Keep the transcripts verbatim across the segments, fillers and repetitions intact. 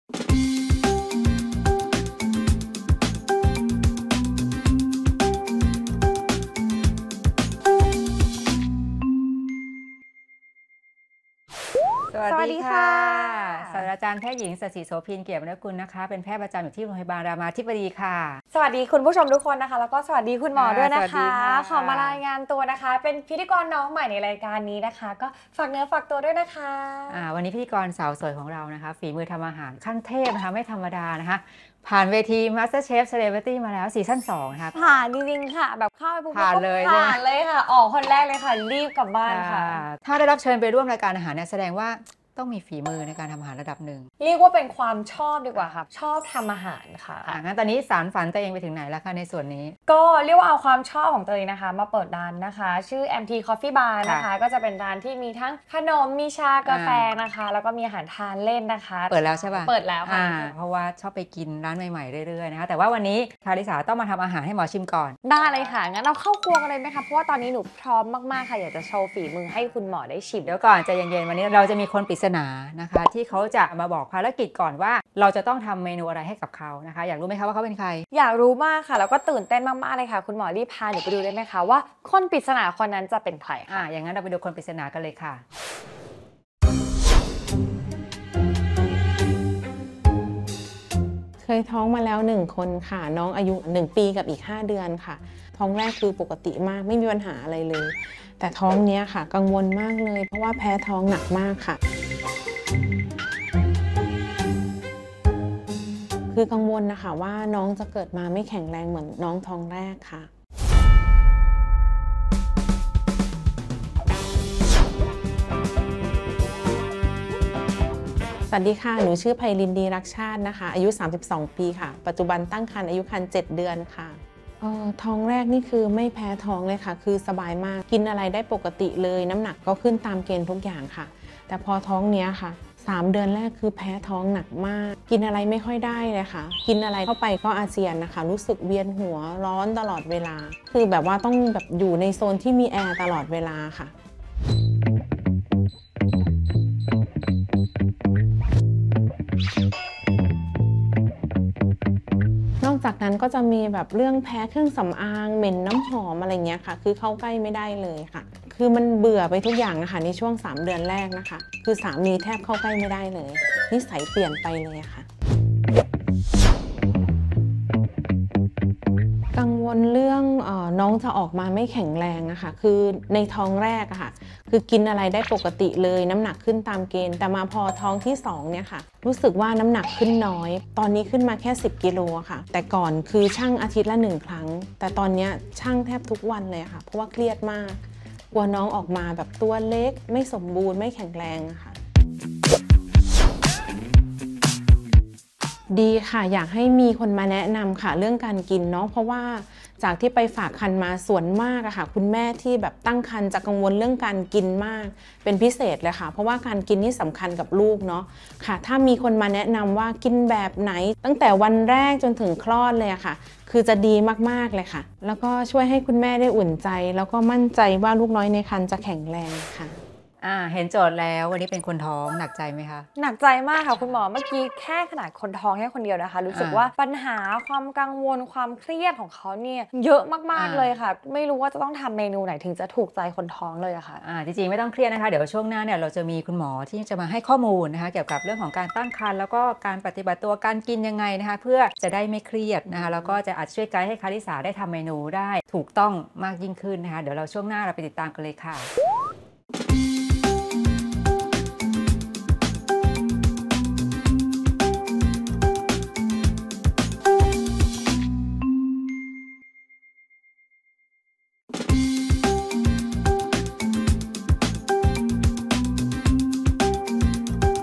สวัสดีค่ะศาสตราจารย์แพทย์หญิงสศิโสภิน เกียรติวรรณกุลนะคะเป็นแพทย์ประจำอยู่ที่โรงพยาบาลรามาธิบดีค่ะสวัสดีคุณผู้ชมทุกคนนะคะแล้วก็สวัสดีคุณหมอด้วยนะคะขอมารายงานตัวนะคะเป็นพิธีกรน้องใหม่ในรายการนี้นะคะก็ฝากเนื้อฝากตัวด้วยนะคะอ่าวันนี้พิธีกรสาวสวยของเรานะคะฝีมือทำอาหารขั้นเทพนะคะไม่ธรรมดานะคะผ่านเวที MasterChef Celebrity มาแล้วซีซั่นสองนะคะผ่านจริงๆค่ะแบบเข้าไปปุ๊บผ่านเลยผ่านเลยค่ะออกคนแรกเลยค่ะรีบกลับบ้านค่ะถ้าได้รับเชิญไปร่วมรายการอาหารเนี่ยแสดงว่าต้องมีฝีมือในการทำอาหารระดับหนึ่งเรียกว่าเป็นความชอบดีกว่าค่ะชอบทำอาหารค่ะอ่างั้นตอนนี้สารฝันตัวเองไปถึงไหนแล้วคะในส่วนนี้ก็เรียกว่าเอาความชอบของตัวเองนะคะมาเปิดร้านนะคะชื่อ แอม ที Coffee Bar นะคะก็จะเป็นร้านที่มีทั้งขนมมีชากาแฟนะคะแล้วก็มีอาหารทานเล่นนะคะเปิดแล้วใช่ป่ะเปิดแล้วค่ะเพราะว่าชอบไปกินร้านใหม่ๆเรื่อยๆนะคะแต่ว่าวันนี้คาริสาต้องมาทำอาหารให้หมอชิมก่อนได้เลยค่ะงั้นเราเข้าครัวกันเลยไหมคะเพราะว่าตอนนี้หนูพร้อมมากๆค่ะอยากจะโชว์ฝีมือให้คุณหมอได้ชิมเดี๋ยวก่อนใจเย็นๆวันนี้เราจะมีคนปริศนานะคะที่เขาจะมาบอกภารกิจก่อนว่าเราจะต้องทำเมนูอะไรให้กับเขานะคะอยากรู้ไหมคะว่าเขาเป็นใครอยากรู้มากค่ะแล้วก็ตื่นเต้นมากๆเลยค่ะคุณหมอรีบพาหนูไปดูได้ไหมคะว่าคนปริศนาคนนั้นจะเป็นใครอ่าอย่างนั้นเราไปดูคนปริศนากันเลยค่ะเคยท้องมาแล้วหนึ่งคนค่ะน้องอายุหนึ่งปีกับอีกห้าเดือนค่ะท้องแรกคือปกติมากไม่มีปัญหาอะไรเลยแต่ท้องเนี้ยค่ะกังวลมากเลยเพราะว่าแพ้ท้องหนักมากค่ะคือกังวลนะคะว่าน้องจะเกิดมาไม่แข็งแรงเหมือนน้องท้องแรกค่ะสวัสดีค่ะหนูชื่อไพลินดีรักชาตินะคะอายุสามสิบสองปีค่ะปัจจุบันตั้งครรภ์อายุครรภ์เจ็ดเดือนค่ะเอ่อท้องแรกนี่คือไม่แพ้ท้องเลยค่ะคือสบายมากกินอะไรได้ปกติเลยน้ำหนักก็ขึ้นตามเกณฑ์ทุกอย่างค่ะแต่พอท้องเนี้ยค่ะสามเดือนแรกคือแพ้ท้องหนักมากกินอะไรไม่ค่อยได้เลยค่ะกินอะไรเข้าไปก็อาเจียนนะคะรู้สึกเวียนหัวร้อนตลอดเวลาคือแบบว่าต้องแบบอยู่ในโซนที่มีแอร์ตลอดเวลาค่ะนอกจากนั้นก็จะมีแบบเรื่องแพ้เครื่องสำอางเหม็นน้ำหอมอะไรเงี้ยค่ะคือเข้าใกล้ไม่ได้เลยค่ะคือมันเบื่อไปทุกอย่างนะคะในช่วงสามเดือนแรกนะคะคือสามีแทบเข้าใกล้ไม่ได้เลยนิสัยเปลี่ยนไปเลยค่ะกังวลเรื่องเอ่อน้องจะออกมาไม่แข็งแรงนะคะคือในท้องแรกอะค่ะคือกินอะไรได้ปกติเลยน้ำหนักขึ้นตามเกณฑ์แต่มาพอท้องที่สองเนี่ยค่ะรู้สึกว่าน้ำหนักขึ้นน้อยตอนนี้ขึ้นมาแค่สิบกิโลค่ะแต่ก่อนคือชั่งอาทิตย์ละหนึ่งครั้งแต่ตอนนี้ชั่งแทบทุกวันเลยค่ะเพราะว่าเครียดมากกลัวน้องออกมาแบบตัวเล็กไม่สมบูรณ์ไม่แข็งแรงค่ะดีค่ะอยากให้มีคนมาแนะนำค่ะเรื่องการกินเนาะเพราะว่าจากที่ไปฝากครรภ์มาส่วนมากอะค่ะคุณแม่ที่แบบตั้งครรภ์จะกังวลเรื่องการกินมากเป็นพิเศษเลยค่ะเพราะว่าการกินนี่สำคัญกับลูกเนาะค่ะถ้ามีคนมาแนะนำว่ากินแบบไหนตั้งแต่วันแรกจนถึงคลอดเลยอะค่ะคือจะดีมากๆเลยค่ะแล้วก็ช่วยให้คุณแม่ได้อุ่นใจแล้วก็มั่นใจว่าลูกน้อยในครรภ์จะแข็งแรงค่ะอ่าเห็นโจทย์แล้ววันนี้เป็นคนท้องหนักใจไหมคะหนักใจมากค่ะคุณหมอเมื่อกี้แค่ขนาดคนท้องแค่คนเดียวนะคะรู้สึกว่าปัญหาความกังวลความเครียดของเขาเนี่ยเยอะมากๆเลยค่ะไม่รู้ว่าจะต้องทำเมนูไหนถึงจะถูกใจคนท้องเลยอะค่ะอ่าจริงๆไม่ต้องเครียดนะคะเดี๋ยวช่วงหน้าเนี่ยเราจะมีคุณหมอที่จะมาให้ข้อมูลนะคะเกี่ยวกับเรื่องของการตั้งครรภ์แล้วก็การปฏิบัติตัวการกินยังไงนะคะเพื่อจะได้ไม่เครียดนะคะแล้วก็จะอาจช่วยไกด์ให้คาริสาได้ทำเมนูได้ถูกต้องมากยิ่งขึ้นนะคะเดี๋ยวเราช่วงหน้าเราไปติดตามกันเลยค่ะ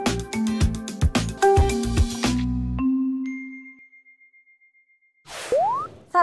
ศา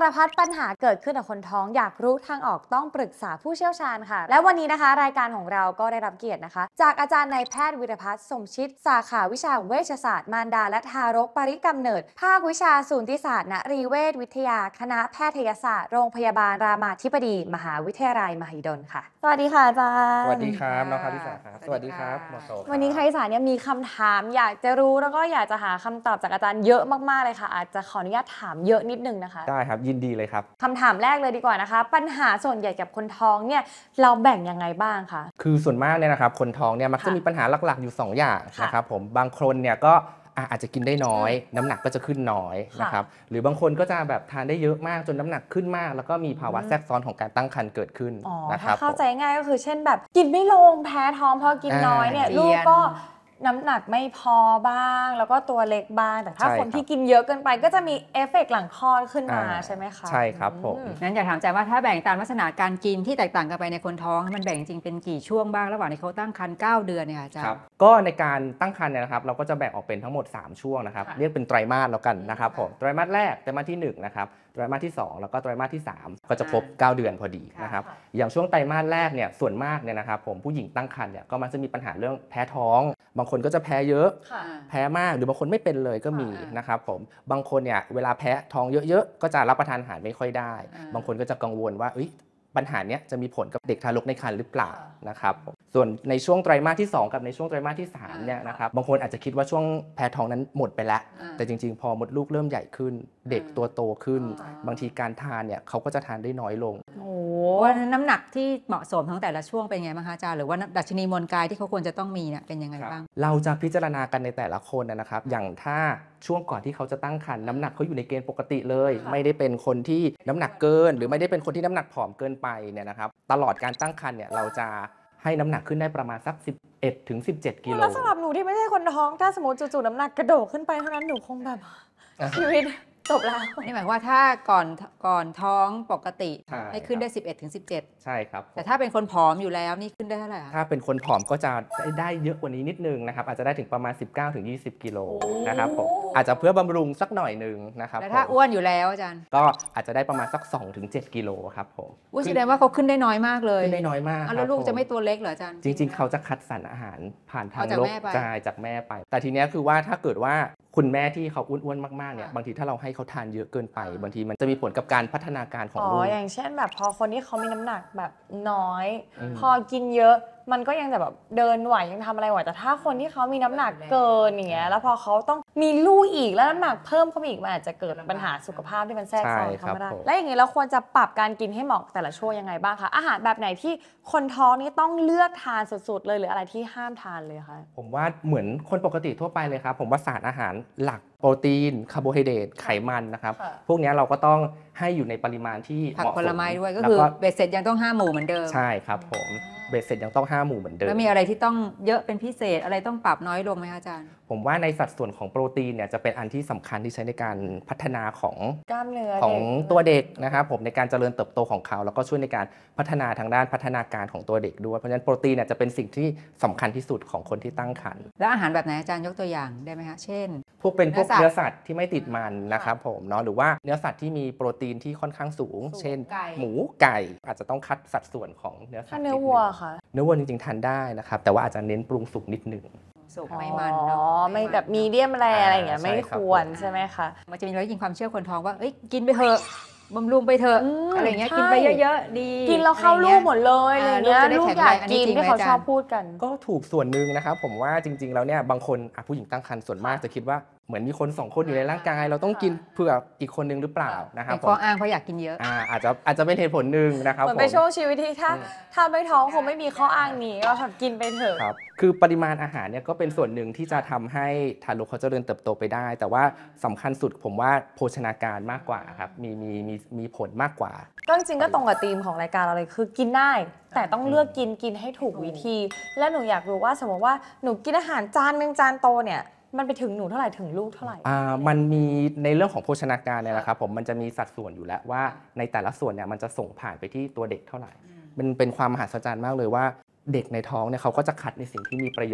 ารพัดปัญหาเกิดขึ้นกับคนท้องอยากรู้ทางออกต้องปรึกษาผู้เชี่ยวชาญค่ะและวันนี้นะคะรายการของเราก็ได้รับเกียรตินะคะจากอาจารย์นายแพทย์วิรพัฒน์สมชิตสาขาวิชาเวชศาสตร์มารดาและทารกปริกำเนิดภาควิชาสูติศาสตร์นรีเวชวิทยาคณะแพทยศาสตร์โรงพยาบาลรามาธิบดีมหาวิทยาลัยมหิดลค่ะสวัสดีค่ะอาจารย์สวัสดีครับน้องคาริสาครับสวัสดีครับหมอโซครับวันนี้คาริสาเนี่ยมีคำถามอยากจะรู้แล้วก็อยากจะหาคำตอบจากอาจารย์เยอะมากๆเลยค่ะอาจจะขออนุญาตถามเยอะนิดนึงนะคะได้ครับยินดีเลยครับคำถามแรกเลยดีกว่านะคะปัญหาส่วนใหญ่กับคนท้องเนี่ยเราแบ่งยังไงบ้างคะคือส่วนมากเนี่ยนะครับคนท้องเนี่ยมักจะค่ะมีปัญหาหลักๆอยู่สองอย่างค่ะนะครับผมบางคนเนี่ยก็อ่ะอาจจะกินได้น้อย น้ำหนักก็จะขึ้นน้อยค่ะนะครับหรือบางคนก็จะแบบทานได้เยอะมากจนน้ำหนักขึ้นมาก แล้วก็มีภาวะอืมแทรกซ้อนของการตั้งครรภ์เกิดขึ้นอ๋อนะคถ้ารับเข้าใจผมง่ายก็คือเช่นแบบกินไม่ลงแพ้ท้องพอกินน้อยเนี่ยอ่าลูกเจียนก็น้ำหนักไม่พอบ้าง แล้วก็ตัวเล็กบ้างแต่ถ้าใช่คนครับที่กินเยอะเกินไปก็จะมีเอฟเฟกต์หลังคลอดขึ้นมาอ่าใช่ไหมคะใช่ครับผมอืนั้นอยากถามอาจารย์ว่าถ้าแบ่งตามลักษณะการกินที่แตกต่างกันไปในคนท้องมันแบ่งจริงเป็นกี่ช่วงบ้างระหว่างที่เขาตั้งครรภ์เก้าเดือนเนี่ยค่ะอาจารครับย์ก็ในการตั้งครรภ์เนี่ยนะครับเราก็จะแบ่งออกเป็นทั้งหมดสามช่วงนะครับค่ะเรียกเป็นไตรมาสแล้วกันนะครับค่ะผมไตรมาสแรกไตรมาสที่หนึ่งนะครับไตรมาสที่สองแล้วก็ไตรมาสที่สามก็จะครบเก้าเดือนพอดีนะครับค่ะอย่างช่วงไตรมาสแรกเนี่ยส่วนมากเนี่ยนะครับผมผู้หญิงตั้งครรภ์เนี่ยก็มักจะมีปัญหาเรื่องแพ้ท้อง บางคนก็จะแพ้เยอะค่ะแพ้มากหรือบางคนไม่เป็นเลยก็มีอ่านนะครับผมบางคนเนี่ยเวลาแพ้ท้องเยอะๆก็จะรับประทานอาหารไม่ค่อยได้อ่าบางคนก็จะกังวลว่าเอ้ยปัญหาเนี้ยจะมีผลกับเด็กทารกในครรภ์หรือเปล่าค่ะนะครับผมส่วนในช่วงไตรมาสที่สองกับในช่วงไตรมาสที่สามเนี่ยอ่านนะครับบางคนอาจจะคิดว่าช่วงแพ้ท้องนั้นหมดไปแล้วอ่าแต่จริงๆ พอมดลูกเริ่มใหญ่ขึ้น เด็กอ่าตัวโตขึ้นอ่าบางทีการทานเนี่ยเขาก็จะทานได้น้อยลงโอ้ว่าน้ำหนักที่เหมาะสมทั้งแต่ละช่วงเป็นไงบ้างคะอาจารย์หรือว่าดัชนีมวลกายที่เขาควรจะต้องมีเนี่ยเป็นยังไงบ้างเราจะพิจารณากันในแต่ละคนนะครับ อย่างถ้าช่วงก่อนที่เขาจะตั้งครรภ์น้ำหนักเขาอยู่ในเกณฑ์ปกติเลยค่ะไม่ได้เป็นคนที่น้ำหนักเกิน หรือไม่ได้เป็นคนที่น้ำหนักผอมเกินไปเนี่ยนะครับ ตลอดการตั้งครรภ์เนี่ยเราจะให้น้ำหนักขึ้นได้ประมาณสักสิบเอ็ดถึงสิบเจ็ดกิโลแล้วสำหรับหนูที่ไม่ใช่คนท้องถ้าสมมติจู่ๆน้ำหนักกระโดดขึ้นไปเท่านั้นหนูคงแบบชีวิตจบแล้วนี่หมายความว่าถ้าก่อนก่อนท้องปกติใช่ให้ขึ้นได้ สิบเอ็ดถึงสิบเจ็ดใช่ครับผมแต่ถ้าเป็นคนผอมอยู่แล้วนี่ขึ้นได้เท่าไหร่คะถ้าเป็นคนผอมก็จะได้เยอะกว่านี้นิดนึงนะครับอาจจะได้ถึงประมาณ สิบเก้าถึงยี่สิบกิโลโอ้นะครับผมอาจจะเพื่อบำรุงสักหน่อยหนึงนะครับแล้วถ้าผมอ้วนอยู่แล้วอาจารย์ก็อาจจะได้ประมาณสัก สองถึงเจ็ดกิโลครับผมอ้วนแสดงว่าเขาขึ้นได้น้อยมากเลยขึ้นได้น้อยมากเอาแล้วครับลูกจะผไม่ตัวเล็กเหรออาจารย์จริงๆ เขาจะคัดสรรอาหารผ่านทางเอาจากโลกแม่ไปใช่จากแม่ไป แต่ทีเนี้ยคือว่าถ้าเกิดว่าคุณแม่ที่เขาอ้วนๆ มากๆ เนี่ยค่ะบางทีถ้าเราให้เขาทานเยอะเกินไปอ่าบางทีมันจะมีผลกับการพัฒนาการของอ๋อลูกอย่างเช่นแบบพอคนที่เขามีน้ำหนักแบบน้อยอืมพอกินเยอะมันก็ยังจะแบบเดินไหวยังทำอะไรไหวแต่ถ้าคนที่เขามีน้ำหนักเกินอย่างเงี้ยแล้วพอเขาต้องมีลูกอีกแล้วน้ำหนักเพิ่มเข้าไปอีกมันอาจจะเกิดปัญหาสุขภาพที่มันแทรกซ้อนเข้ามาได้และอย่างงี้เราควรจะปรับการกินให้เหมาะแต่ละช่วงยังไงบ้างคะอาหารแบบไหนที่คนท้องนี่ต้องเลือกทานสุดๆเลยหรืออะไรที่ห้ามทานเลยคะผมว่าเหมือนคนปกติทั่วไปเลยครับ ผมว่าสารอาหารหลักโปรตีน คาร์โบไฮเดรต ไขมันนะครับค่ะพวกเนี้ยเราก็ต้องให้อยู่ในปริมาณที่ผักเหมาะผสลไม้ด้วยก็แล้คือวเบ็ดเสร็จยังต้องห้าหมู่เหมือนเดิมใช่ครับผมเบสเสร็จยังต้องห้าหมู่เหมือนเดิมแล้วมีอะไรที่ต้องเยอะเป็นพิเศษอะไรต้องปรับน้อยลงไหมคะอาจารย์ผมว่าในสัดส่วนของโปรตีนเนี่ยจะเป็นอันที่สำคัญที่ใช้ในการพัฒนาของกล้ามเนื้อของเด็กตัวเด็กนะครับผมในการเจริญเติบโตของเขา แล้วก็ช่วยในการพัฒนาทางด้านพัฒนาการของตัวเด็กด้วยเพราะฉะนั้นโปรตีนเนี่ยจะเป็นสิ่งที่สำคัญที่สุดของคนที่ตั้งครรภ์แล้วอาหารแบบไหนอาจารย์ยกตัวอย่างได้ไหมคะเช่นพวกเป็นพวกเนื้เนื้ออสัสัตตว์ว์ที่ไม่ติดมันนะครับผมเนาะหรือว่าเนื้อสัตว์ที่มีโปรตีนที่ค่อนข้างสูงสูงเช่นไก่หมูไก่อาจจะต้องคัดสัดส่วนของเนื้อสัตถ้าว์เนื้อดงวัวค่ะเนื้อวัวจริงๆทานได้นะครับแต่ว่าอาจจะเน้นปรุงสุกนิดหนึ่งสุกไม่มันเนาะอ๋อไม่แบบมีเดียมแรอ่าอะไรอย่างเงี้ยใช่ไม่ครับควรผมใช่ไหมคะมันจะมีร้อยยิงความเชื่อคนท้องว่าเอ้ยกินไปเถอะบำรุงไปเถอะอืมอะไรเงี้ยใช่กินไปเยอะๆดีกินแล้วเข้าลูกหมดเลยอะไรอ่าเงี้ยลูลูกกจะได้อยากแข็งแรงอันนี้กินจริงไหมที่เขาอาจารย์ชอบพูดกันก็ถูกส่วนหนึ่งนะครับผมว่าจริงๆแล้วเนี่ยบางคนอ่ะผู้หญิงตั้งครรภ์ส่วนมากจะคิดว่าเหมือนมีคนสองคนอยู่ในร่างกาย เราต้องกินเผื่ออีกคนนึงหรือเปล่านะครับเป็นผข้อมอ้างเพราะอยากกินเยอะอ่าอาจจะอาจจะเป็นเหตุผลหนึ่งนะครับเหมือนผมเป็นช่วงชีวิตที่ถ้าอืมถ้าไม่ท้องคงไม่มีข้ออ้างนี้ก็แบบกินไปเถอะครับคือปริมาณอาหารเนี่ยก็เป็นส่วนหนึ่งที่จะทำให้ทารกเขาเจริญเติบโตไปได้ แต่ว่าสำคัญสุดผมว่าโภชนาการมากกว่าครับมีมีมีมีผลมากกว่าก็จริงๆก็ตรงกับธีมของรายการเราเลยคือกินได้ แต่ต้องเลือกกินกินให้ถูกวิธี และหนูอยากรู้ว่าสมมติว่าหนูกินอาหารจานหนึ่งจานโตเนี่ยมันไปถึงหนูเท่าไหร่ถึงลูกเท่าไหร่อ่ามันมีในเรื่องของโภชนาการเนี่ยนะครับผมมันจะมีสัดส่วนอยู่แล้วว่าในแต่ละส่วนเนี่ยมันจะส่งผ่านไปที่ตัวเด็กเท่าไหร่ มันเป็นความมหัศจรรย์มากเลยว่าเด็กในท้องเนี่ยเขาก็จะคัดในสิ่งที่มีประโยชน์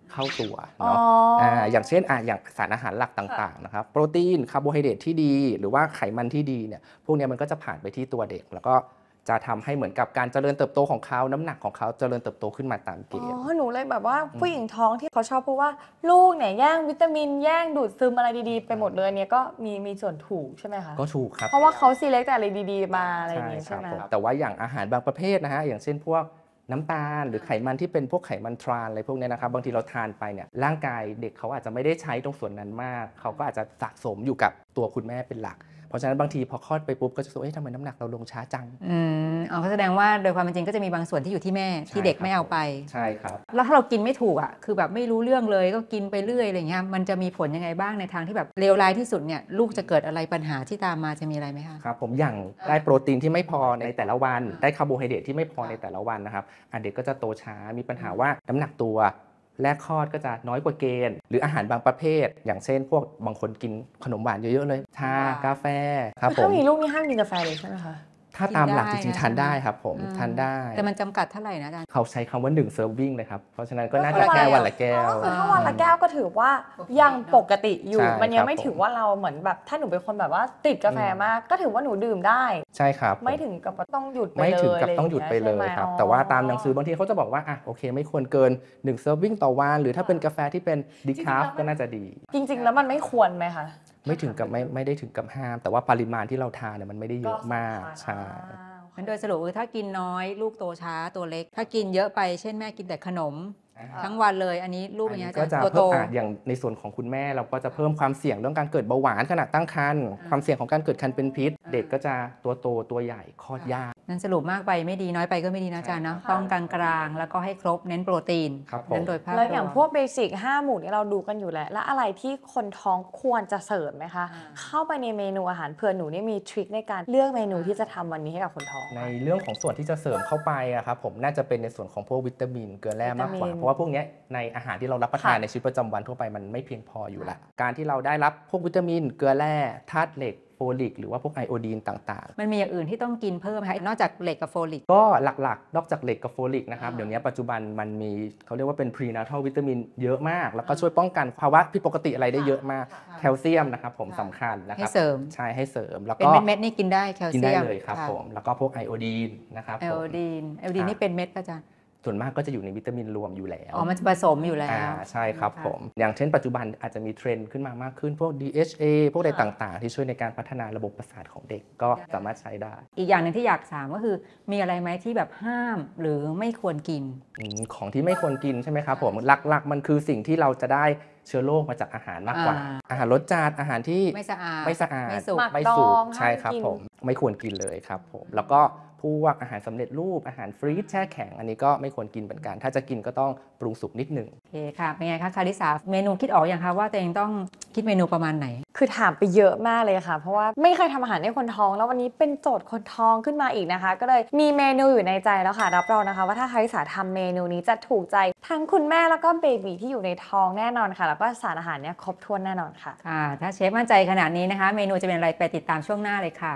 เข้าตัวอ๋อเนาะอ่าอย่างเช่นอ่ะอย่างสารอาหารหลักต่างๆนะครับโปรตีนคาร์โบไฮเดรตที่ดีหรือว่าไขมันที่ดีเนี่ยพวกเนี้ยมันก็จะผ่านไปที่ตัวเด็กแล้วก็จะทำให้เหมือนกับการเจริญเติบโตของเขาน้ำหนักของเขาเจริญเติบโตขึ้นมาตามเกอ๋ณฑ์อหนูเลยแบบว่าผู้หญิงท้องที่เขาชอบพูดว่าลูกเนี่ยแย่งวิตามินแย่งดูดซึมอะไรดีๆไปหมดเลยเนี่ยก็มีมีส่วนถูกใช่ไหมคะก็ถูกครับเพราะว่าเขาซีเล็กแต่อะไรดีๆมาอะไรอย่างใช่งี้คใช่รับไหมผมแต่ว่าอย่างอาหารบางประเภทนะฮะอย่างเช่นพวกน้ำตาลหรือไขมันที่เป็นพวกไขมันทรานอะไรพวกเนี้ยนะครับบางทีเราทานไปเนี่ยร่างกายเด็กเขาอาจจะไม่ได้ใช้ตรงส่วนนั้นมากเขาก็อาจจะสะสมอยู่กับตัวคุณแม่เป็นหลักเพราะฉะนั้นบางทีพอคลอดไปปุ๊บก็จะรู้สึกเอ๊ะทำไมน้ำหนักเราลงช้าจังอืมอ๋อก็แสดงว่าโดยความเป็นจริงก็จะมีบางส่วนที่อยู่ที่แม่ที่เด็กไม่เอาไปใช่ครับแล้วถ้าเรากินไม่ถูกอ่ะคือแบบไม่รู้เรื่องเลยก็กินไปเรื่อยอะไรเงี้ยมันจะมีผลยังไงบ้างในทางที่แบบเลวร้ายที่สุดเนี่ยลูกจะเกิดอะไรปัญหาที่ตามมาจะมีอะไรไหมคะครับผมอย่างได้โปรตีนที่ไม่พอในแต่ละวันได้คาร์โบไฮเดรตที่ไม่พอในแต่ละวันนะครับอันเด็กก็จะโตช้ามีปัญหาว่าน้ำหนักตัวแรกคลอดก็จะน้อยกว่าเกณฑ์หรืออาหารบางประเภท อย่างเช่นพวกบางคนกินขนมหวานเยอะๆเลยชากาแฟครับผถ้าม มีลูกนี่ห้ามกินกาแฟเลยใช่ไหมคะถ้าตามหลักจกินได้ริงๆนะทานได้ครับผมอืมทานได้แต่มันจำกัดเท่าไหร่นะอาจารย์เขาใช้คำว่า1 serving เลยครับ เพราะฉะนั้นก็น่าก็จะคือแค่วันละวันละแก้วก็คือถ้าวันละแก้วก็ถือว่ายังปกติอยู่ใช่มันยังไม่ครับถือว่าเราเหมือนแบบถ้าหนูเป็นคนแบบว่าติดกาแฟมาก ก็ถือว่าหนูดื่มได้ใช่ครับไม่ถึงกับว่าต้องหยุดไปเลยไม่ถึงกับต้องหยุดไปเลยอะครับใช่หมแต่ว่าตามหนังสือบางทีเขาจะบอกว่าอ่ะโอเค ไม่ควรเกิน1 serving ต่อวันหรือถ้าเป็นกาแฟที่เป็นดีคาฟก็น่าจะดีจริง ๆ แล้วมันไม่ควรไหมคะไม่ถึงกับไม่ไม่ได้ถึงกับห้าม แต่ว่าปริมาณที่เราทานเนี่ยมันไม่ได้เยอะมากใช่งั้นโดยสรุปคือถ้ากินน้อยลูกโตช้าตัวเล็ก ถ้ากินเยอะไปเช่นแม่กินแต่ขนม ทั้งวันเลยอันนี้ลูกอัเป็น นนี้ไงก็อาจะจารย์ตัวเพิ่โตมอ่ะอย่างในส่วนของคุณแม่เราก็จะเพิ่มความเสี่ยงเรื่องการเกิดเบาหวานขณะตั้งครรภ์ความเสี่ยงของการเกิดคันเป็นพิษ เด็กก็จะตัวโตตัวใหญ่คลอดยากนั้นสรุปมากไปไม่ดีน้อยไปก็ไม่ดีนะอาจารย์เนาะต้องกลางๆแล้วก็ให้ครบเน้นโปรตีนครับผมเน้นโดยภาพรวมแล้วอย่างพวกเบสิกห้าหมู่นี่เราดูกันอยู่แล้ว แล้วอะไรที่คนท้องควรจะเสริมไหมคะอ่าเข้าไปในเมนูอาหารเผื่อหนูนี่มีทริคในการเลือกเมนูที่จะทำวันนี้ให้กับคนท้องในเรื่องของส่วนที่จะเสริมเข้าไปอะครับผมน่าจะเป็นในส่วนของพวกวิตามินเกลือแร่มากกว่าวิตามินเพราะว่าพวกเนี้ยในอาหารที่เรารับประทานค่ะในชีวิตประจำวันทั่วไปมันไม่เพียงพออยู่แล้วการที่เราได้รับพวกวิตามินเกลือแร่ธาตุเหล็กโฟลิกหรือว่าพวกไอโอดีนต่างมันมีอย่างอื่นที่ต้องกินเพิ่มไหมคะนอกจากเหล็กกับโฟลิกๆ ก็หลักๆ นอกจากเหล็กกับโฟลิกนะครับอ่าเดี๋ยวนี้ปัจจุบันมันมีเขาเรียกว่าเป็นพรีนาทัลวิตามินเยอะมาก แล้วก็ช่วยป้องกันภาวะผิดปกติอะไรได้เยอะมากแคลเซียมนะครับผมสำคัญนะคให้รับเสริมใช่ให้เสริมแล้วเป็นก็เม็ดๆนี่กินได้แคลกินเซีได้ยมเลยครับะผมแล้วก็พวกไอโอดีนนะครับไอผโอมดีนไอโอดีนอ่านี่เป็นเม็ดป่ะอาจารย์ส่วนมากก็จะอยู่ในวิตามินรวมอยู่แล้วอ๋อมันจะผสมอยู่แล้วอ่าใช่ครับะผม อย่างเช่นปัจจุบันอาจจะมีเทรนด์ขึ้นมามากขึ้นพวก ดี เอช เอ พวกอะไรต่างๆ ที่ช่วยในการพัฒนาระบบประสาทของเด็กก็สามารถใช้ได้อีกอย่างหนึ่งที่อยากถามก็คือมีอะไรไหมที่แบบห้ามหรือไม่ควรกินอืมของที่ไม่ควรกินใช่ไหมครับผมหลักๆ มันคือสิ่งที่เราจะได้เชื้อโรคมาจากอาหารมากกว่าอ่าอาหารรสจัดอาหารที่ไม่สะอาดไม่สะอาดไม่สุกหมักไม่ดสุอก งใช่ครับห้ามกินผมไม่ควรกินเลยครับผมแล้วก็พวกอาหารสำเร็จรูปอาหารฟรีซแช่แข็งอันนี้ก็ไม่ควรกินเหมือนกัน ถ้าจะกินก็ต้องปรุงสุกนิดหนึ่งโอเคค่ะ เป็นไงคะคาริสาเมนูคิดออกอย่างคะว่าตัวเองต้องคิดเมนูประมาณไหนคือถามไปเยอะมากเลยค่ะ เพราะว่าไม่เคยทำอาหารให้คนท้อง แล้ววันนี้เป็นโจทย์คนท้องขึ้นมาอีกนะคะ ก็เลยมีเมนูอยู่ในใจแล้วค่ะ รับรองนะคะว่าถ้าคาริสาทำเมนูนี้จะถูกใจทั้งคุณแม่แล้วก็เบบีที่อยู่ในท้องแน่นอนค่ะ แล้วก็สารอาหารเนี่ยครบถ้วนแน่นอนค่ะค่ะ ถ้าเชฟมั่นใจขนาดนี้นะคะ เมนูจะเป็นอะไรไปติดตามช่วงหน้าเลยค่ะ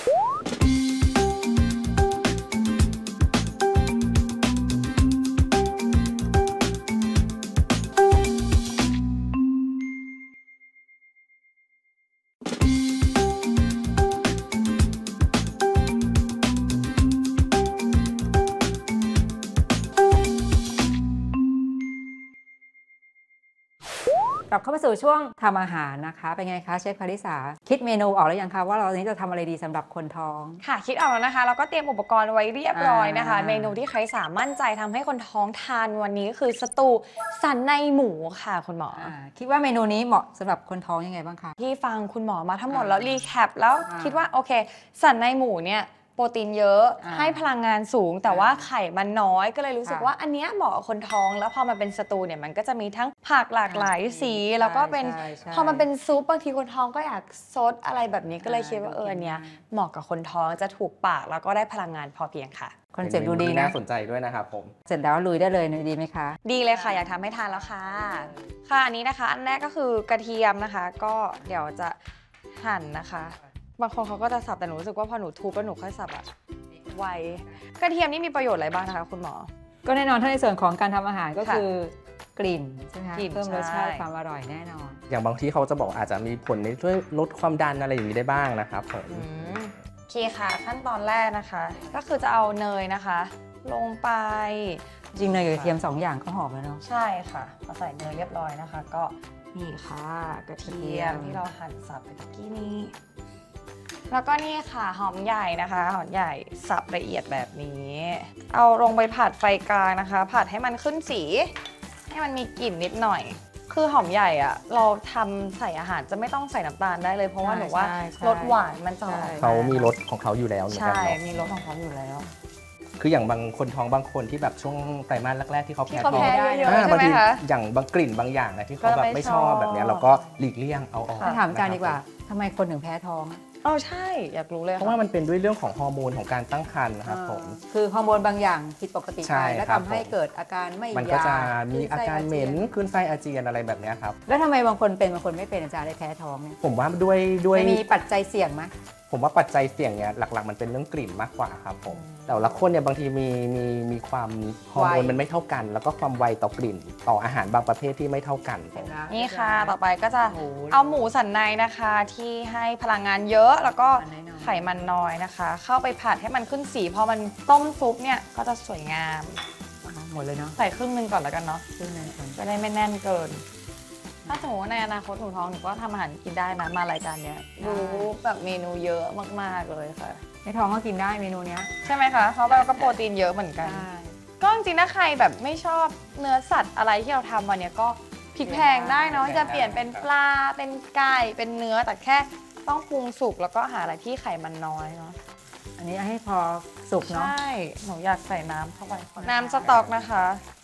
กลับเข้ามาสู่ช่วงทำอาหารนะคะ เป็นไงคะเชฟคาริสาคิดเมนูออกแล้วยังคะว่าเราวันนี้จะทำอะไรดีสำหรับคนท้องค่ะคิดออกแล้วนะคะแล้วก็เตรียมอุปกรณ์ไว้เรียบร้อยนะคะอ่าเมนูที่ใครสามมั่นใจทำให้คนท้องทานวันนี้ก็คือสตูสันในหมูค่ะคุณหมออ่าคิดว่าเมนูนี้เหมาะสำหรับคนท้องยังไงบ้างคะที่ฟังคุณหมอมาทั้งหมดอ่าแล้วรีแคปแล้วอ่าคิดว่าโอเค สันในหมูเนี่ยโปรตีนเยอะอ่าให้พลังงานสูง แต่ว่าอ่าไข่มันน้อยก็เลยรู้สึกค่ะว่าอันเนี้ยเหมาะกับคนท้อง แล้วพอมาเป็นสตูเนี่ยมันก็จะมีทั้งผักหลากหลายสี แล้วก็เป็นใช่ใช่พอมันเป็นซุปบางทีคนท้องก็อยากซดอะไรแบบนี้ก็เลยคิดว่าเอออันเนี้ยเหมาะกับคนท้องจะถูกปากแล้วก็ได้พลังงานพอเพียงค่ะคอนเซ็ปต์ดูดีเป็เมนะน่าสนใจด้วยนะครับผมเสร็จแล้วลุยได้เลยดีไหมคะดีเลยค่ะอยากทำให้ทานแล้วค่ะ ค่ะอันนี้นะคะอันแรกก็คือกระเทียมนะคะ ก็เดี๋ยวจะหั่นนะคะ บางคนเขาก็จะสับแต่หนูรู้สึกว่าพอหนูทุบแล้วหนูค่อยสับอะไวกระเทียมนี่มีประโยชน์อะไรบ้างนะคะคุณหมอก็แน่นอนถ้าในส่วนของการทำอาหารก็ค่ะคือกลิ่นใช่ไหมคะกลิ่นเพิ่มรสชาติใช่ความอร่อยแน่นอนอย่างบางที่เขาจะบอกอาจจะมีผลในช่วยลดความดันอะไรอย่างนี้ได้บ้างนะครับผมอืมโอเคค่ะขั้นตอนแรกนะคะ ก็คือจะเอาเนยนะคะ ลงไปจริงเนยกับกระเทียมสองอย่างก็หอมแล้วเนาะใช่ค่ะพอใส่เนยเรียบร้อยนะคะ ก็นี่ค่ะกระเทียมกระเทียมที่เราหั่นสับไปตะกี้นี้ แล้วก็นี่ค่ะหอมใหญ่นะคะหอมใหญ่สับละเอียดแบบนี้ เอาลงไปผัดไฟกลางนะคะ ผัดให้มันขึ้นสี ให้มันมีกลิ่นนิดหน่อย คือหอมใหญ่อะเราทำใส่อาหารจะไม่ต้องใส่น้ำตาลได้เลยเพราะว่าหนูว่ารสหวานมันจะออกเขามีรสของเขาอยู่แล้วเหมือนกันใช่เนาะมีรสของเขาอยู่แล้วคืออย่างบางคนท้องบางคนที่แบบช่วงไตรมาสแรกๆที่เขาที่แพ้เขาท้องแพ้เยอะๆอ่าใช่บางไหมทีคะอย่างบางกลิ่นบางอย่างนะที่เขาแบบก็ไม่ไม่ชอบชอบแบบเนี้ยเราก็หลีกเลี่ยงเอาออกถ้าถามอาจารย์นะคบดีกว่าทำไมคนถึงแพ้ท้องอะอ๋อใช่อยากรู้เลยเพราะว่ามันเป็นด้วยเรื่องของฮอร์โมนของการตั้งครรภ์นะครับผมคือฮอร์โมนบางอย่างผิดปกติใช่ไปแล้วครับทำให้ผมเกิดอาการไม่มันอยากก็จะมีคลื่นอาไส้การเหม็นจียคลื่นไส้อาเจียนอะไรแบบเนี้ยครับแล้วทำไมบางคนเป็นบางคนไม่เป็นอาจารย์ได้แพ้ท้องเนี่ยผมว่าด้วยด้วยมันมีปัจจัยเสี่ยงไหมผมว่าปัจจัยเสี่ยงเนี่ยหลักๆ มันเป็นเรื่องกลิ่นมากกว่าครับผมแต่ละคนเนี่ยบางทีมีมีมีความฮอร์โมนมันไม่เท่ากัน แล้วก็ความไวต่อกลิ่น ต่ออาหารบางประเภทที่ไม่เท่ากันเห็นไหมนี่ค่ะ ต่อไปก็จะหมูเอาหมูสันในนะคะ ที่ให้พลังงานเยอะแล้วก็อันน้อยๆไขมันน้อยนะคะ เข้าไปผัดให้มันขึ้นสีพอมันต้มซุปเนี่ยก็จะสวยงามหมดเลยเนาะใส่ครึ่งหนึงก่อนแล้วกันเนาะขึ้นเลยก่อนจะได้ไม่แน่นเกิน ถ้าสมมติว่าในอนาคตหนูท้องหนูก็ทำอาหารกินได้นะมารายการเนี้ยรู้แบบเมนูเยอะมากๆเลยค่ะในท้องก็กินได้เมนูเนี้ยใช่ไหมคะเพราะเราก็โปรตีนเยอะเหมือนกัน ก็จริงๆถ้าใครแบบไม่ชอบเนื้อสัตว์อะไรที่เราทำวันเนี้ยก็พลิกแพลงได้เนาะจะเปลี่ยนเป็นปลาเป็นไก่เป็นเนื้อแต่แค่ต้องปรุงสุกแล้วก็หาอะไรที่ไขมันน้อยเนาะอันนี้ให้พอสุกเนาะใช่หนูอยากใส่น้ำเข้าไปน้ำสต๊อกนะคะ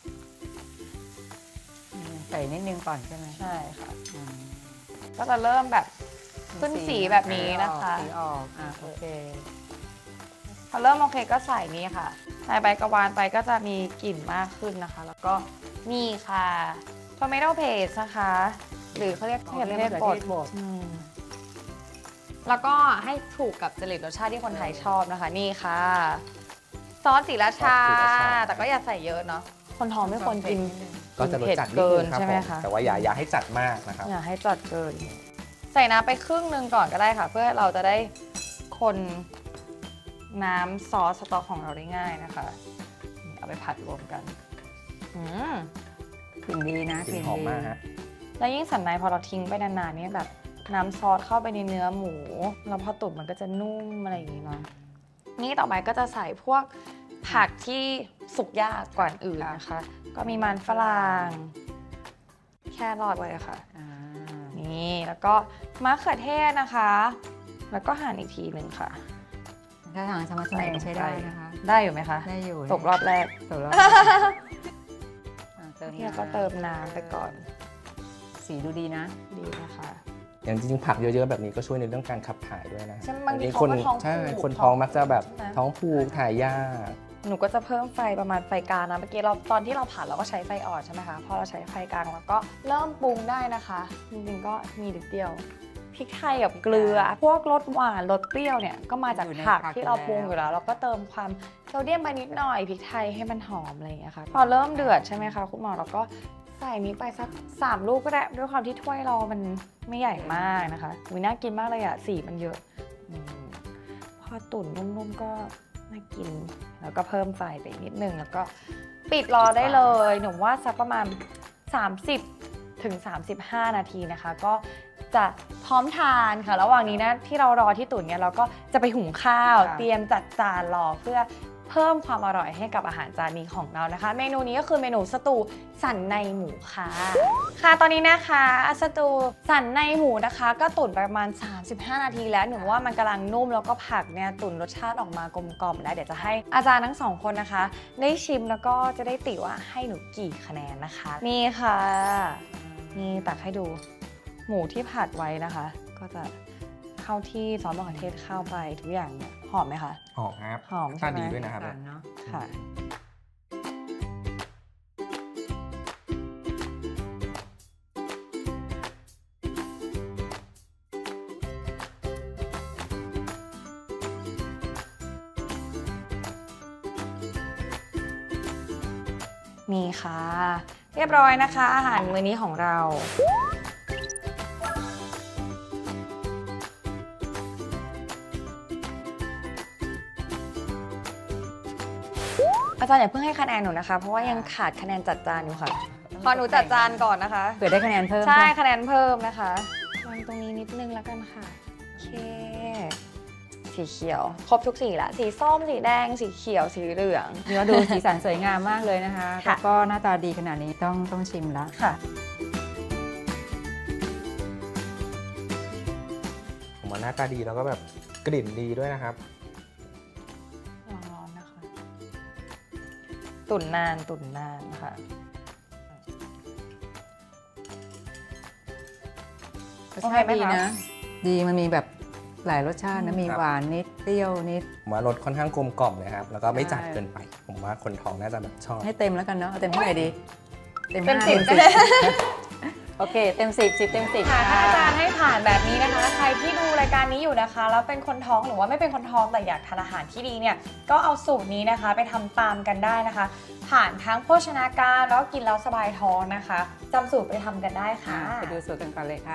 อืมใส่นิดนึงก่อนใช่ไหมใช่ค่ะอืมก็จะเริ่มแบบขึ้นสีแบบนี้นะคะสีออกอ่ะโอเคพอเริ่มโอเคก็ใส่นี่ค่ะใส่ใบกระวานไปก็จะมีกลิ่นมากขึ้นนะคะ แล้วก็นี่ค่ะ tomato paste นะคะ หรือเขาเรียกเขาเรียกมะขือมะเขือเทศบดอืมแล้วก็ให้ถูกกับจริตรสชาติที่คนไทยชอบนะคะ นี่ค่ะ ซอสศรีราชาซอสศรีราชาแต่ก็อย่าใส่เยอะเนาะคนท้องไม่ควรกินก็จะรสจัดนิดเกินึนงครับใช่ไหผม มคะแต่ว่าอย่าอย่าให้จัดมากนะครับอย่าให้จัดเกิน ใส่น้ำไปครึ่งหนึ่งก่อนก็ได้ค่ะ เพื่อเราจะได้คนน้ำซอสสต๊อกของเราได้ง่ายนะคะนี่เอาไปผัดรวมกันอืมกลิ่นดีนะกลิ่นหอมดีมากฮะแล้วยิ่งสันในพอเราทิ้งไปนานๆเนี่ยแบบน้ำซอสเข้าไปในเนื้อหมูแล้วพอตุ๋นมันก็จะนุ่มอะไรอย่างงี้เนาะนี่ต่อไปก็จะใส่พวกผักที่สุกยากกว่าอื่นนะคะ ก็มีมันฝรั่งแครอทไว้ค่ะอ่านี่แล้วก็มะเขือเทศนะคะ แล้วก็หั่นอีกทีหนึ่งค่ะถ้าทางสมัครใจใช้ได้นะคะได้อยู่ไหมคะได้อยู่ตกรอบแรกตกรอบอ่ะเติมพี่ก็เติมน้ำไปก่อนสีดูดีนะดีนะคะอย่างจริงๆผักเยอะๆแบบนี้ก็ช่วยในเรื่องการขับถ่ายด้วยนะใช่บางทีคนเขาก็ท้องผูกใช่คนท้องมักจะแบบใช่ไหมท้องผูกถ่ายยากหนูก็จะเพิ่มไฟประมาณไฟกลางนะเมื่อกี้เราตอนที่เราผัดเราก็ใช้ไฟอ่อนใช่ไหมคะพอเราใช้ไฟกลางเราก็เริ่มปรุงได้นะคะจริงๆก็มีนิดเดียวพริกไทยกับเกลือ พวกรสหวานรสเปรี้ยวเนี่ยก็มาจากอยู่ในผักผักที่เราอยู่แล้วปรุงอยู่แล้วเราก็เติมความโซเดียมไปนิดหน่อยพริกไทยให้มันหอมอะไรอย่างเงี้ยค่ะพอเริ่มเดือดใช่ไหมคะคุณหมอเราก็ใส่นี้ไปสักสามลูกก็ได้ด้วยความที่ถ้วยเรามันไม่ใหญ่มากนะคะอุ๊ยน่ากินมากเลยอะสีมันเยอะอืมพอตุ๋นนุ่มๆก็น่ากินแล้วก็เพิ่มไฟไปนิดนึงแล้วก็ปิดรอได้เลยหนูว่าสักประมาณสามสิบถึงสามสิบห้านาทีนะคะก็จะพร้อมทานค่ะระหว่างนี้นะที่เรารอที่ตุ๋นเนี่ยเราก็จะไปหุงข้าวค่ะเตรียมจัดจานรอเพื่อเพิ่มความอร่อยให้กับอาหารจานนี้ของเรานะคะ เมนูนี้ก็คือเมนูสตูสันในหมูค่ะค่ะตอนนี้นะคะสตูสันในหมูนะคะ ก็ตุ๋นประมาณสามสิบห้านาทีแล้วหนูว่ามันกำลังนุ่มแล้วก็ผักเนี่ยตุ๋นรสชาติออกมากลมกล่อมแล้วเดี๋ยวจะให้อาจารย์ทั้งสองคนนะคะ ได้ชิมแล้วก็จะได้ติว่าให้หนูกี่คะแนนนะคะ นี่ค่ะ นี่ตักให้ดูหมูที่ผัดไว้นะคะ ก็จะเข้าที่ซอสมะเขือเทศเข้าไปทุกอย่างเนี่ยหอมไหมคะหอมครับหอมรสใช่ชาติไหมดีด้วยนะครับสั่นเนาะค่ะ นี่ค่ะเรียบร้อยนะคะ อาหารมื้อนี้ของเราอาจารย์อย่าเพิ่งให้คะแนนหนูนะคะเพราะว่ายังขาดคะแนนจัดจานอยู่ค่ะขอหนูจัดจานก่อนนะคะเผื่อได้คะแนนเพิ่มใช่คะแนนเพิ่มนะคะวางตรงนี้นิดนึงแล้วกันค่ะโอเคสีเขียวครบทุกสีละสีส้มสีแดงสีเขียวสีเหลืองเนื้อดูสีสันสวยงามมากเลยนะคะค่ะแล้วก็หน้าตาดีขนาดนี้ต้องต้องชิมแล้วค่ะผมว่าหน้าตาดีแล้วก็แบบกลิ่นดีด้วยนะครับร้อนๆนะคะตุ๋นนานตุ๋นนานค่ะรสชาติดีนะ ดีมันมีแบบหลายรสชาตินะมีครับหวานนิดเปรี้ยวนิดผมว่ารสค่อนข้างกลมกล่อมเลยครับแล้วก็ไม่จัดใช่เกินไป ผมว่าคนท้องน่าจะแบบชอบให้เต็มแล้วกันเนาะเอาเต็มเท่าไหร่ดีเต็มห้าสิบเต็มก็สิบได้โอเคเต็มสิบสิบเต็มสิบค่ะถ้าอาจารย์ให้ผ่านแบบนี้นะคะ ใครที่ดูรายการนี้อยู่นะคะแล้วเป็นคนท้องหรือว่าไม่เป็นคนท้องแต่อยากทานอาหารที่ดีเนี่ยก็เอาสูตรนี้นะคะ ไปทำตามกันได้นะคะ ผ่านทั้งโภชนาการแล้วกินแล้วสบายท้องนะคะจำสูตรไปทำกันได้ค่ะอ่ะไปดูสูตรกันก่อนเลยค่ะ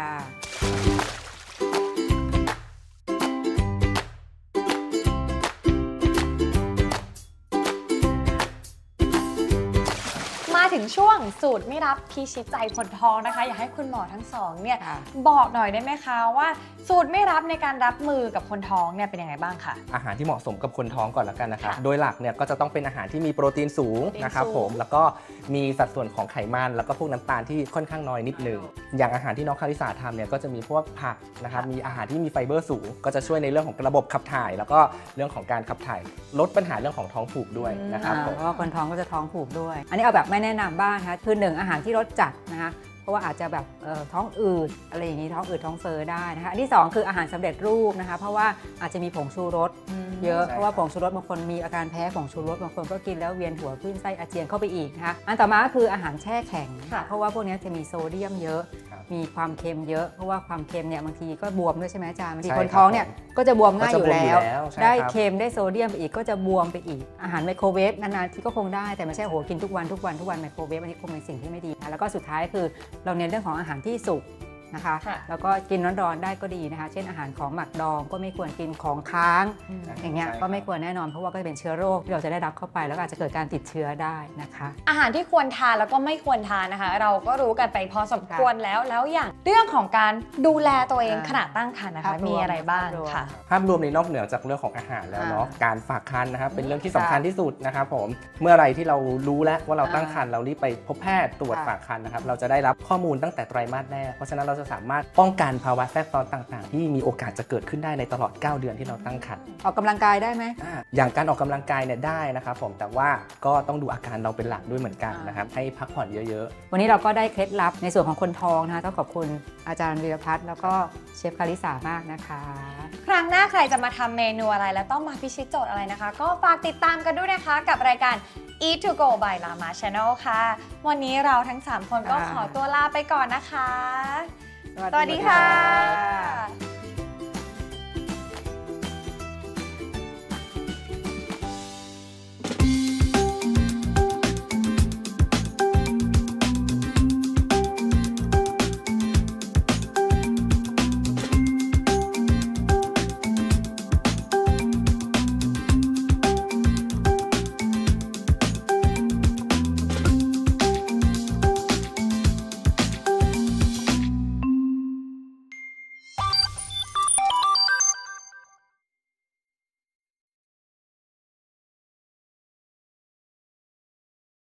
มาถึงช่วงสูตรไม่รับพิชิตใจคนท้องนะคะ อยากให้คุณหมอทั้งสองเนี่ยค่ะบอกหน่อยได้ไหมคะว่าสูตรไม่รับในการรับมือกับคนท้องเนี่ยเป็นยังไงบ้างคะอาหารที่เหมาะสมกับคนท้องก่อนละกันนะครับค่ะโดยหลักเนี่ยก็จะต้องเป็นอาหารที่มีโปรตีนสูงโปรตีนนะครับสูงผมแล้วก็มีสัดส่วนของไขมันแล้วก็พวกน้ำตาลที่ค่อนข้างน้อยนิดนึงอย่างอาหารที่น้องคาริสาทำเนี่ยก็จะมีพวกผักนะครับมีอาหารที่มีไฟเบอร์สูง ก็จะช่วยในเรื่องของระบบขับถ่าย แล้วก็เรื่องของการขับถ่ายลดปัญหาเรื่องของท้องผูกด้วยนะครับอ่าผมเพราะว่าคนท้องก็จะท้องผูกด้วย อันนี้เอาแบบไม่แนะนำบ้างนะคะคือหนึ่งอาหารที่รสจัดนะคะเพราะว่าอาจจะแบบเอ่อท้องอืดอะไรอย่างนี้ท้องอืดท้องเฟ้อได้นะคะอันที่สองคืออาหารสำเร็จรูปนะคะเพราะว่าอาจจะมีผงชูรสเยอะใช่เพราะว่าผงชูรสบางคนมีอาการแพ้ผงชูรสบางคนก็กินแล้วเวียนหัวคลื่นไส้อาเจียนเข้าไปอีกนะคะอันต่อมาก็คืออาหารแช่แข็งค่ะเพราะว่าพวกนี้จะมีโซเดียมเยอะครับมีความเค็มเยอะเพราะว่าความเค็มเนี่ยบางทีก็บวมด้วยใช่ไหมอาจารย์บางทีใช่คนท้องเนี่ยครับก็จะบวมง่ายก็อจะยู่บวมอยู่แล้วแล้วใช่ได้ครับเค็มได้โซเดียมไปอีกก็จะบวมไปอีกอาหารไมโครเวฟนานๆที่ก็คงได้แต่ไม่ใช่โหกินทุกวันทุกวันทุกวันไมโครเวฟอันนี้คงเป็นสิ่งที่ไม่ดีนะแล้วก็สุดท้ายคือเราเน้นเรื่องของอาหารที่สุกนะคะค่ะแล้วก็กินร้อนๆได้ก็ดีนะคะ เช่นอาหารของหมักดองก็ไม่ควรกินของค้างอย่างเงี้ยใช่ครับก็ไม่ควรแน่นอนเพราะว่าก็จะเป็นเชื้อโรคที่เราจะได้รับเข้าไปแล้วก็อาจจะเกิดการติดเชื้อได้นะคะอาหารที่ควรทานแล้วก็ไม่ควรทานนะคะ เราก็รู้กันไปพอสมควรแล้วแล้วอย่างเรื่องของการดูแลตัวเองอ่าขณะตั้งครรภ์นะคะภาพรวมมีอะไรบ้างภาพรวมค่ะภาพรวมในนอกเหนือจากเรื่องของอาหารแล้วเนาะอ่าการฝากครรภ์นะครับเป็นเรื่องที่สำคัญที่สุดนะครับผมเมื่อไหรที่เรารู้แล้วว่าเราตั้งครรภ์เรารีบไปพบแพทย์ตรวจค่ะฝากครรภ์นะครับเราจะได้รับข้อมูลตั้งแต่ไตรมาสแรกเพราะฉะนั้นเราจะสามารถป้องกันภาวะแทรกซ้อนต่างๆ ที่มีโอกาสจะเกิดขึ้นได้ในตลอดเก้าเดือนที่เราตั้งครรภ์ออกกำลังกายได้ไหมอ่าอย่างการออกกำลังกายเนี่ยได้นะครับผมแต่ว่าก็ต้องดูอาการเราเป็นหลักด้วยเหมือนกันนะครับให้พักผ่อนเยอะๆวันนี้เราก็ได้เคล็ดลับในส่วนของคนท้องนะคะต้องขอบคุณอาจารย์วีรพัฒน์แล้วก็เชฟคาริสามากนะคะครั้งหน้าใครจะมาทำเมนูอะไรและต้องมาพิชิตโจทย์อะไรนะคะ ก็ฝากติดตามกันด้วยนะคะกับรายการ Eat to Go by Lama Channel ค่ะ วันนี้เราทั้งสามคนก็ค่ะขอตัวลาไปก่อนนะคะสวัสสวัสดีค่ะ